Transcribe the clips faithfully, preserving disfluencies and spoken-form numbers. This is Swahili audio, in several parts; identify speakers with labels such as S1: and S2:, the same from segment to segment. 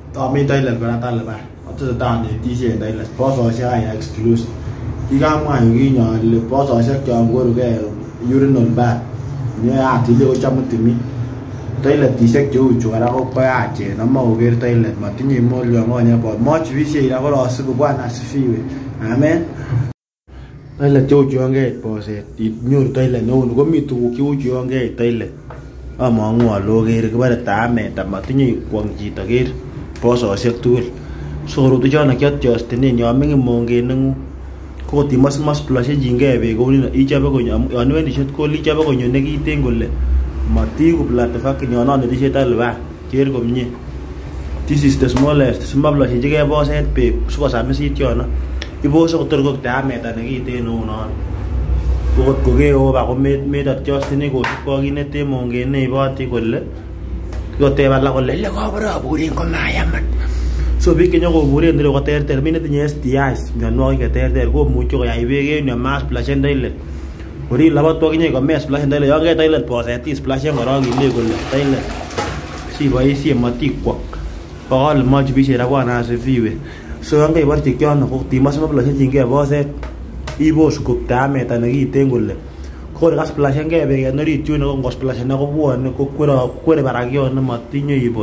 S1: Tomi toilet kora Taliban. Otesetai netisyen toilet. Bososiek any exclusive. Kikamwa yu kinyole bososiek chon korugei urinal bag. Nyayat ile kochamu timi. Toiletisiek cheu chu kora ko koyachen ama koker toilet matinye molyongonye bot. Mochibisye ira korosiku Bwana asifiwe. Amen. Toilet cheu chu yon keit boset inyoru toilet neu ni komi tuguk cheu chu yon keit toilet. Amang'u ale oker kibore Tamet amatinye kwong chito ker bososiek tugul. So korotwechono kiatyostenen yon ming'in monget neng'ung. Ko kotimasmas plashenjingei beek kou nino ichobe konyo yon iwendi shot call ichobe konyo nekiten kole matiku platfakin yon onetishe Taliban ker komie. This is the smallest simaplashenjigei boset beek sikosamisit yono. Ibose kotor ko Tamet nekiten neu non. Kokot kokeoba ko metatyosteni kosipkei kit neten monget neiboti kole kikoteb alak kole ile kobore aburen komayaman. So biik chenyokoburen ireu koterter, mi netinye S T Is mionwogik cheterter komuche koyai beek en yu masplashen toilet. Kor ilabat okinye komesplashen toilet, yon keit toilet boset isplashen korok ile kole toilet siboisien matikwok. Bokol mochibisye ra Bwana asifiwe. So yon keiborchi kiono ko timose maplashenjingei boset ibos ko Tamet nekiten kole kor kasplashengei beek en orit yuno ko ngosplashen kobwone kokwere barak yon matinye ibol.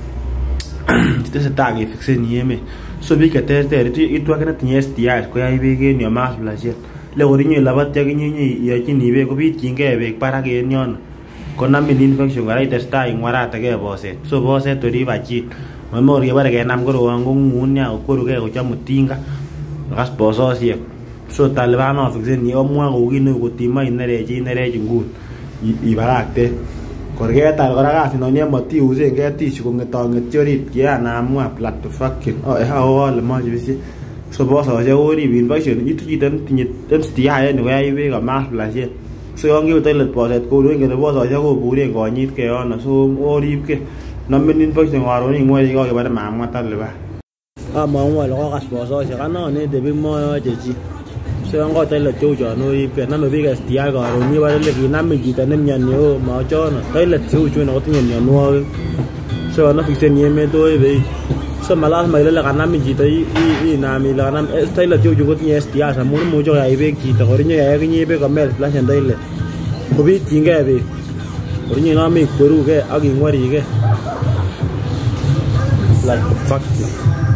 S1: Tesetai kefixen emet. So biik cheterter itu ake netinye S T Is koyai beek en yu masplashen. Le kor inye ilabati akinye iyochini beek kobityingei beek barak en yono konamin infection kora itestai ing'warategei boset. So boset oribachin mamor kebore kenam korowon kong'ung'un nia kokwerugei kochamu tinga kas bososiek. So Taliban ofixeni omwa kou kit neu kotimoi inerechi inerechi nguni ibakakte. Kor ketar kora kasinon matiusengei tissue kong'etong'etyi orit kianamwa platfakin ole mochibisye. So bososiek orib infection itu chito netinye S T I en yu koyai beek komasplashen. So yon kewe toilet boset kou ingen bososiek koburen konyitkei yono so oribkei. Namin infection karon ing'were kokebore mamwa Taliban. Amang'u ale kokas bososiek anonete biik moyoche chi. So yon ko toilet cheu chon oribkei nome biik S T I karon ibore ile kinamin chito nemioni o mochono. Toilet cheu chuno kotinye mionwogik. So yon ofixeni emet oibe. So malasima ile kanamin chito inam ile kanam toilet cheu chu kotinye S T Is amun imuche koyai beek chito kor inye akinye beek komesplashen toilet kobityingei beek. Kor inye inome ikwerugei ak ing'werigei. Like the fuck.